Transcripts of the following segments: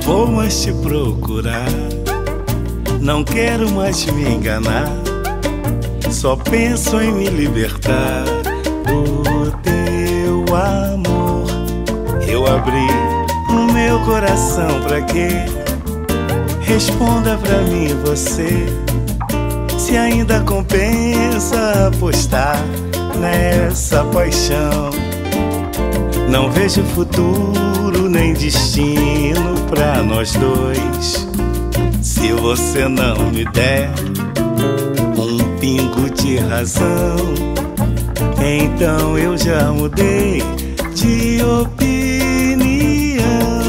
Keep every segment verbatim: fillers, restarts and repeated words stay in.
vou mais te procurar, não quero mais me enganar, só penso em me libertar do teu amor. Eu abri o meu coração pra quê? Responda pra mim você, se ainda compensa apostar nessa paixão. Não vejo futuro nem destino pra nós dois, se você não me der um pingo de razão. Então eu já mudei de opinião.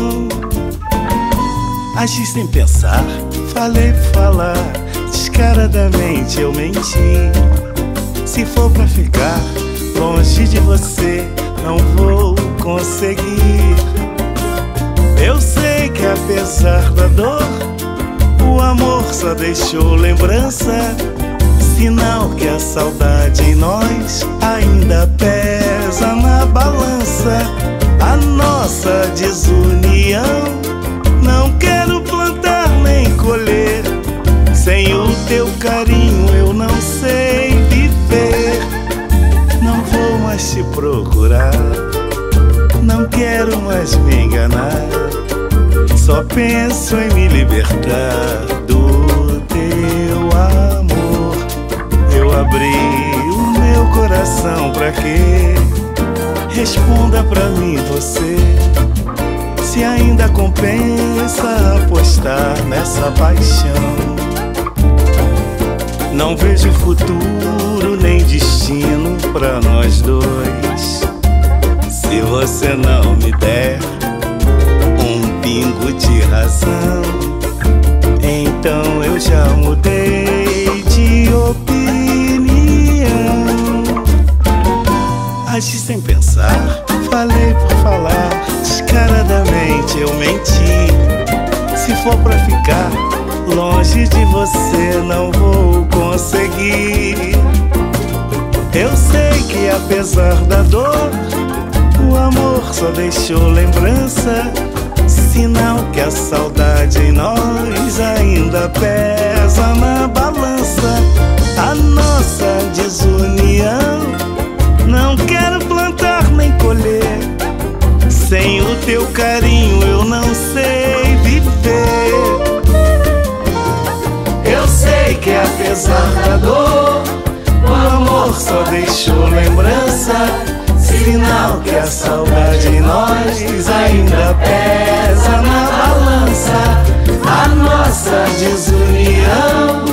Agi sem pensar, falei por falar, descaradamente eu menti. Se for pra ficar longe de você, não vou conseguir. Eu sei que apesar da dor, o amor só deixou lembrança, sinal que a saudade em nós ainda pesa na balança. A nossa desunião não quero plantar nem colher, sem o teu carinho eu não sei viver. Não vou mais te procurar, não quero mais me enganar, só penso em me libertar do teu amor. Eu abri o meu coração pra quê? Responda pra mim você, se ainda compensa apostar nessa paixão. Não vejo futuro nem destino pra nós dois, se você não me der um pingo de razão. Então eu já mudei de opinião. Agi sem pensar, falei por falar, descaradamente eu menti. Se for pra ficar longe de você, não vou conseguir. Eu sei que apesar da dor, o amor só deixou lembrança, sinal que a saudade em nós ainda pesa na balança. A nossa desunião não quero plantar nem colher, sem o teu carinho eu não sei viver. Eu sei que apesar da dor, o amor só deixou lembrança, sinal que a saudade em nós ainda pesa na balança. A nossa desunião